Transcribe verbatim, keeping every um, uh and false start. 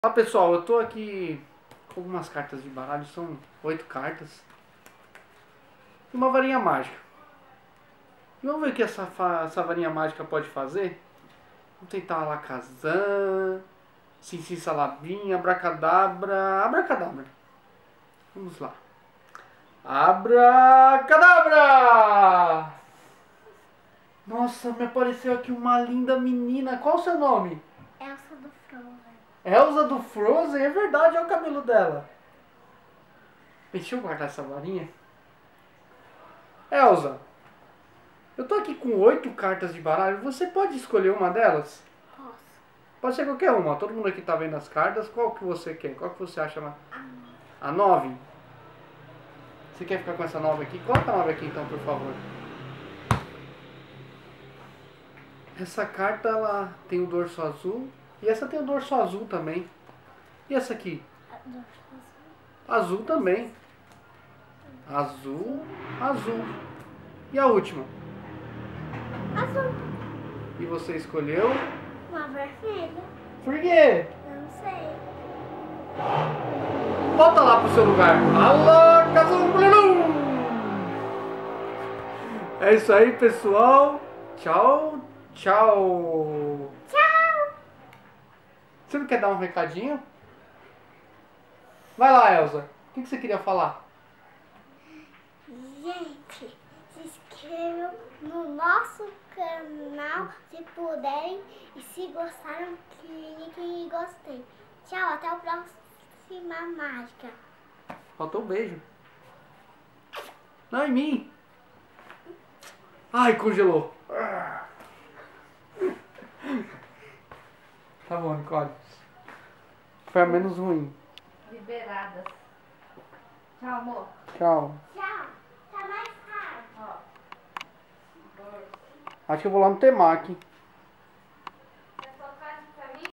Olá pessoal, eu tô aqui com algumas cartas de baralho, são oito cartas e uma varinha mágica. E vamos ver o que essa, essa varinha mágica pode fazer. Vamos tentar Alakazam, Sinsim Salabim, Abracadabra, Abracadabra. Vamos lá. Abracadabra! Nossa, me apareceu aqui uma linda menina. Qual o seu nome? Elsa do Frozen. Elsa do Frozen? É verdade, olha o cabelo dela. Deixa eu guardar essa varinha. Elsa, eu tô aqui com oito cartas de baralho. Você pode escolher uma delas? Posso. Pode ser qualquer uma. Todo mundo aqui tá vendo as cartas. Qual que você quer? Qual que você acha lá? A nove. A nove? Você quer ficar com essa nove aqui? Coloca a nove aqui então, por favor. Essa carta, ela tem o dorso azul. E essa tem o dorso azul também. E essa aqui? A dorso Azul também. Azul, azul. E a última? azul. E você escolheu? Uma vermelha. Por quê? Não sei. Volta lá pro seu lugar. Alakazam! É isso aí, pessoal. Tchau, tchau. Tchau. Você não quer dar um recadinho? Vai lá, Elsa. O que você queria falar? Gente, se inscrevam no nosso canal se puderem. E se gostaram, cliquem em gostei. Tchau, até a próxima mágica. Faltou um beijo. Não, em mim. Ai, congelou. Tá bom, Nicole. Foi a menos ruim. Liberadas. Tchau, amor. Tchau. Tchau. Tá mais caro. Ó. Acho que eu vou lá no Temaki.